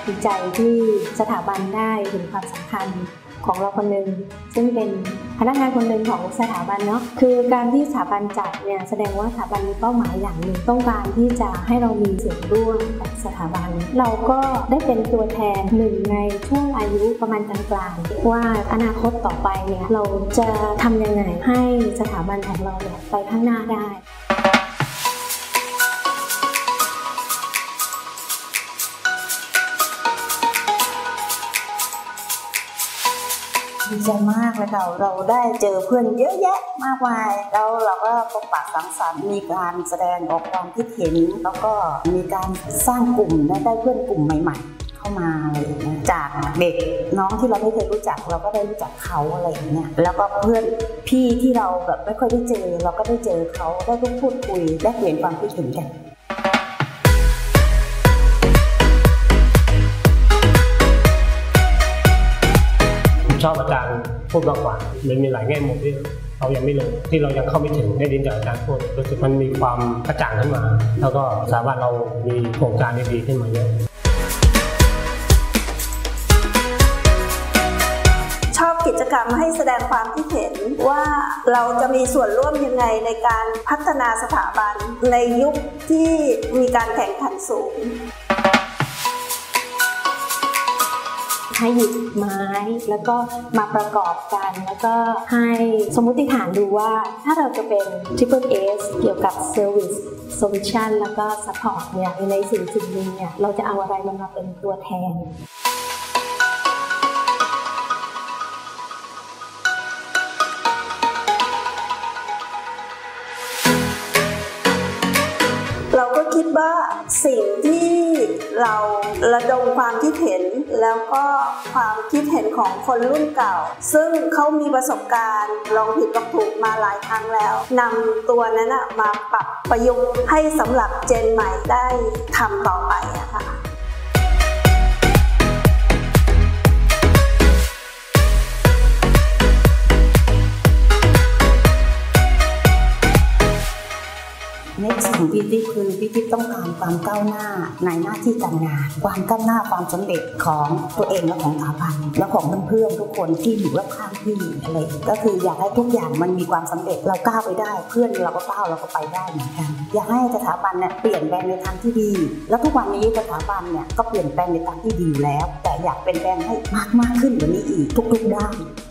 ดีใจที่สถาบันได้เห็นความสำคัญของเราคนหนึ่งซึ่งเป็นพนักงานคนหนึ่งของสถาบันเนาะคือการที่สถาบันจัดเนี่ยแสดงว่าสถาบันมีเป้าหมายอย่างหนึ่งต้องการที่จะให้เรามีส่วนร่วมกับสถาบันเราก็ได้เป็นตัวแทนหนึ่งในช่วงอายุประมาณกลางๆว่าอนาคตต่อไปเนี่ยเราจะทำยังไงให้สถาบันของเราเนี่ยไปข้างหน้าได้ดีใจมากเลยค่ะเราได้เจอเพื่อนเยอะแยะมากมายแล้วเราก็พบปะสังสรรค์มีการแสดงออกความคิดเห็นแล้วก็มีการสร้างกลุ่มและได้เพื่อนกลุ่มใหม่ๆเข้ามาอะไรอย่างเงี้ยจากเด็กน้องที่เราไม่เคยรู้จักเราก็ได้รู้จักเขาอะไรอย่างเงี้ยแล้วก็เพื่อนพี่ที่เราแบบไม่ค่อยได้เจอเราก็ได้เจอเขาได้พูดคุยได้เปลี่ยนความคิดเห็นกันชอบอาจารย์พูดมากกว่ามันมีหลายแง่มุมที่เรายังไม่รู้ที่เรายังเข้าไม่ถึงได้ยินจากอาจารย์พูดรู้สึกมันมีความกระจ่างขึ้นมาแล้วก็สามารถเรามีโครงการดีๆขึ้นมาเยอะชอบกิจกรรมให้แสดงความคิดเห็นว่าเราจะมีส่วนร่วมยังไงในการพัฒนาสถาบันในยุคที่มีการแข่งขันสูงให้หยิบไม้แล้วก็มาประกอบกันแล้วก็ให้สมมุติฐานดูว่าถ้าเราจะเป็น Triple S เกี่ยวกับ Service Solution แล้วก็ Support เนี่ยในสิ่งหนึ่งเนี่ยเราจะเอาอะไรมาเป็นตัวแทนเราก็คิดว่าสิ่งที่เราระดมความคิดเห็นแล้วก็ความคิดเห็นของคนรุ่นเก่าซึ่งเขามีประสบการณ์ลองผิดลองถูกมาหลายครั้งแล้วนำตัวนั้นมาปรับประยุกต์ให้สำหรับเจนใหม่ได้ทำต่อไปนะคะในสิ่งของพี่ติ๊กคือพี่ติ๊กต้องการความก้าวหน้าในหน้าที่การงานความก้าวหน้าความสำเร็จของตัวเองและของสถาบันและของเพื่อนๆทุกคนที่อยู่รอบข้างพี่อะไรก็คืออยากให้ทุกอย่างมันมีความสำเร็จเราก้าวไปได้เพื่อนเราก็ก้าวเราก็ไปได้เหมือนกันอยากให้สถาบันเนี่ยเปลี่ยนแปลงในทางที่ดีแล้วทุกวันนี้สถาบันเนี่ยก็เปลี่ยนแปลงในทางที่ดีแล้วแต่อยากเปลี่ยนแปลงให้มากขึ้นกว่านี้อีกทุกๆด้าน